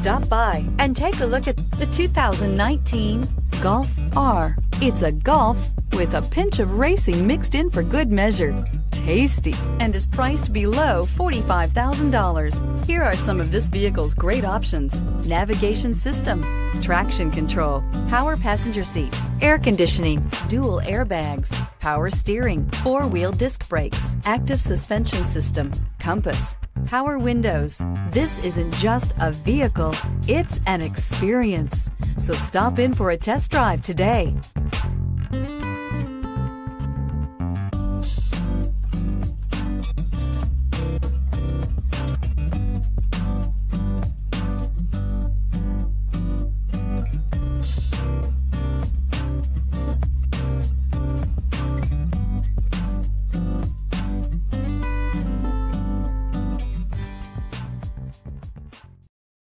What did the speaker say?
Stop by and take a look at the 2019 Golf R. It's a Golf with a pinch of racing mixed in for good measure. Tasty, and is priced below $45,000. Here are some of this vehicle's great options: navigation system, traction control, power passenger seat, air conditioning, dual airbags, power steering, four-wheel disc brakes, active suspension system, compass, power windows. This isn't just a vehicle, it's an experience. So stop in for a test drive today.